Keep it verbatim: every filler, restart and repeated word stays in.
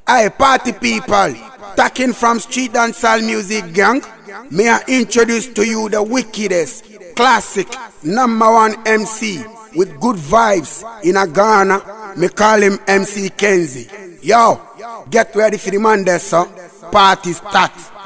Aye, party people, talking from street dancehall music gang, may I introduce to you the wickedest, classic, number one M C with good vibes in a Ghana. Me call him M C Kenzy. Yo, get ready for the man there, sir. Party start.